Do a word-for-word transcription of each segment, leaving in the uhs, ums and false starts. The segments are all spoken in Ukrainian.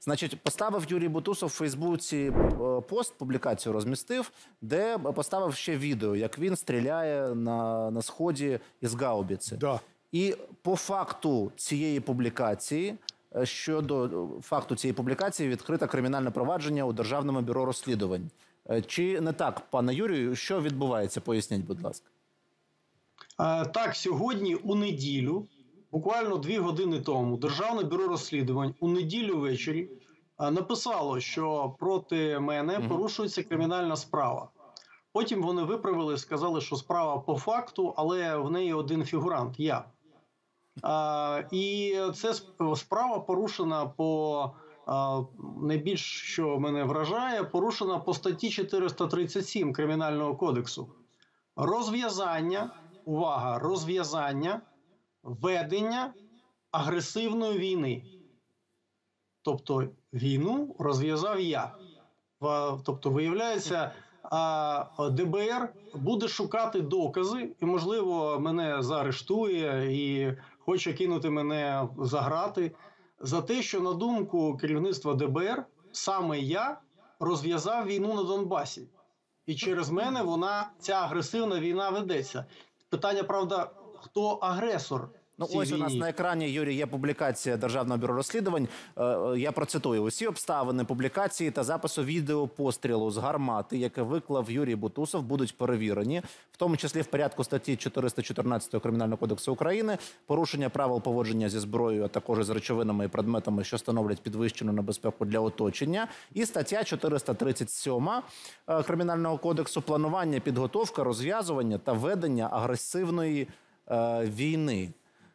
Значить, поставив Юрій Бутусов в Фейсбуці пост, публікацію розмістив, де поставив ще відео, як він стріляє на, на сході із гаубиці. Да. І по факту цієї публікації, щодо факту цієї публікації, відкрите кримінальне провадження у Державному бюро розслідувань. Чи не так, пане Юрію? Що відбувається? Поясніть, будь ласка. Так, сьогодні у неділю, буквально дві години тому, Державне бюро розслідувань у неділю ввечері написало, що проти мене порушується кримінальна справа. Потім вони виправили, сказали, що справа по факту, але в неї один фігурант – я. А, і це справа порушена по, а, найбільш, що мене вражає, порушена по статті чотириста тридцять сім Кримінального кодексу. Розв'язання, увага, розв'язання, ведення агресивної війни. Тобто війну розв'язав я. Тобто, виявляється, Д Б Р буде шукати докази і, можливо, мене заарештує і хоче кинути мене за грати за те, що, на думку керівництва Д Б Р, саме я розв'язав війну на Донбасі. І через мене вона, ця агресивна війна ведеться. Питання, правда, хто агресор? Ну, ось у нас на екрані, Юрій, є публікація Державного бюро розслідувань. Я процитую. Усі обставини публікації та запису відео пострілу з гармати, яке виклав Юрій Бутусов, будуть перевірені, в тому числі в порядку статті чотириста чотирнадцять Кримінального кодексу України, порушення правил поводження зі зброєю, а також з речовинами і предметами, що становлять підвищену небезпеку для оточення, і стаття чотириста тридцять сім Кримінального кодексу, планування, підготовка, розв'язування та ведення агресивної е, війни.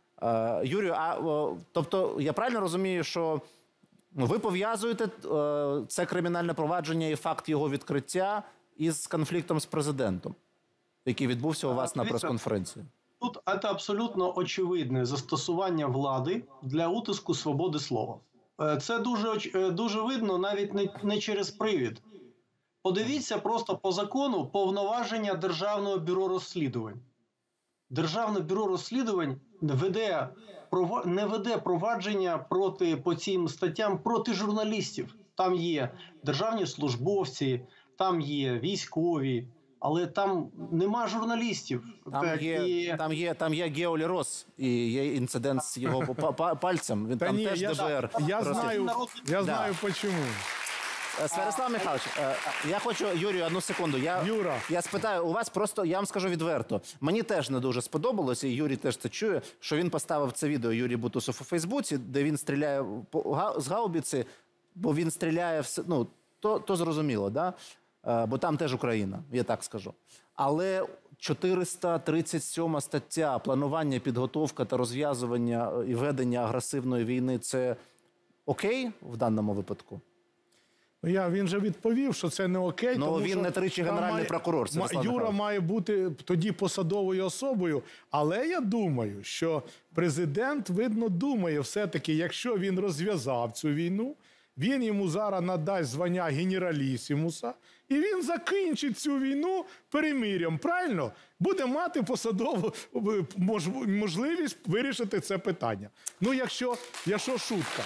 Юрію, а тобто я правильно розумію, що ви пов'язуєте це кримінальне провадження і факт його відкриття із конфліктом з президентом, який відбувся у вас на прес-конференції? Тут це абсолютно очевидне застосування влади для утиску свободи слова. Це дуже, дуже видно навіть не, не через привід. Подивіться просто по закону повноваження Державного бюро розслідувань. Державне бюро розслідувань веде, не веде провадження проти, по цим статтям проти журналістів. Там є державні службовці, там є військові, але там нема журналістів. Там, так, є, і... там, є, там є Геолі Рос, і є інцидент з його пальцем. Він Та там ні, теж я, Д Б Р. Я знаю, я знаю да. чому. Святослав Михайлович, я хочу, Юрію, одну секунду. Я, Юра. я спитаю, у вас просто, я вам скажу відверто, мені теж не дуже сподобалося, і Юрій теж це чує, що він поставив це відео Юрій Бутусов у Фейсбуці, де він стріляє з гаубиці, бо він стріляє, в, ну, то, то зрозуміло, да? Бо там теж Україна, я так скажу. Але чотириста тридцять сьома стаття, планування, підготовка та розв'язування і ведення агресивної війни, це окей в даному випадку? Я, він же відповів, що це не окей. Ну, тому він що не тричі генеральний має, прокурор. Юра має бути тоді посадовою особою. Але я думаю, що президент, видно, думає все-таки, якщо він розв'язав цю війну, він йому зараз надасть звання генералісімуса, і він закінчить цю війну перемир'ям, правильно? Буде мати посадову можливість вирішити це питання. Ну, якщо, якщо шутка.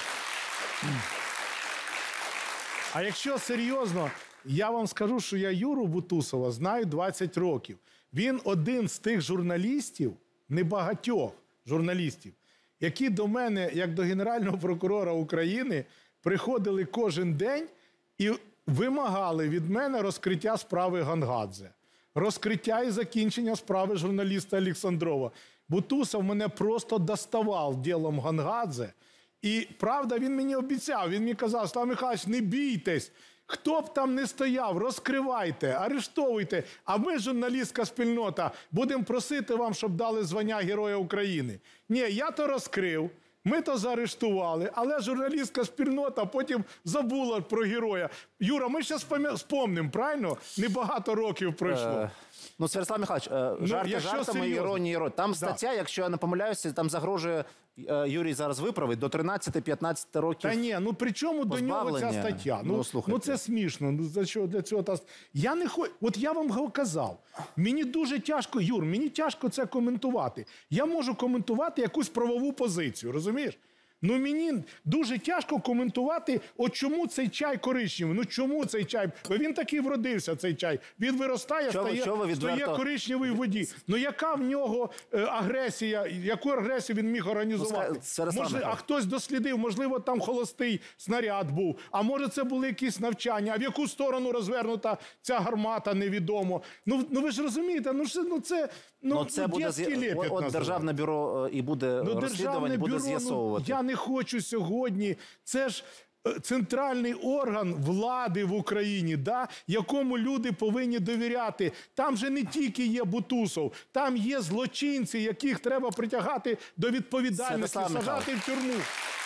А якщо серйозно, я вам скажу, що я Юру Бутусова знаю двадцять років. Він один з тих журналістів, небагатьох журналістів, які до мене, як до Генерального прокурора України, приходили кожен день і вимагали від мене розкриття справи Гонгадзе. Розкриття і закінчення справи журналіста Олександрова. Бутусов мене просто доставав ділом Гонгадзе. І, правда, він мені обіцяв, він мені казав: Слав Михайлович, не бійтесь, хто б там не стояв, розкривайте, арештовуйте, а ми, журналістська спільнота, будемо просити вам, щоб дали звання Героя України. Ні, я то розкрив, ми то заарештували, але журналістська спільнота потім забула про героя. Юра, ми зараз спомнимо, правильно? Небагато років пройшло. Ну, Святослав Михайлович, жарти ну, жартами, іронії іронії. Там стаття, да. якщо я не помиляюся, там загрожує, Юрій зараз виправить, до тринадцяти-п'ятнадцяти років. Та ні, ну при чому до нього ця стаття? Ну, ну, ну це смішно. Ну, за що, для цього та... Я не хочу... От я вам казав, мені дуже тяжко, Юр, мені тяжко це коментувати. Я можу коментувати якусь правову позицію, розумієш? Ну мені дуже тяжко коментувати, от чому цей чай коричневий. Ну чому цей чай? Бо він такий вродився, цей чай. Він виростає, Що ви- стає, що ви відверто- стає коричневий в воді. Ну яка в нього е, агресія, яку агресію він міг організувати? Ну, ска- Святослав Може, а Михайлович. хтось дослідив, можливо, там холостий снаряд був, а може це були якісь навчання, а в яку сторону розвернута ця гармата, невідомо. Ну, ну ви ж розумієте, ну, ж, ну це, ну, Ну, це ну, буде дєтський з'я- лепет от, от називається. Державне бюро е, і буде Ну, розслідування, буде бюро, з'ясовувати. Ну, я не хочу сьогодні. Це ж е, центральний орган влади в Україні, да, якому люди повинні довіряти. Там же не тільки є Бутусов, там є злочинці, яких треба притягати до відповідальності, Святослав сажати в тюрму.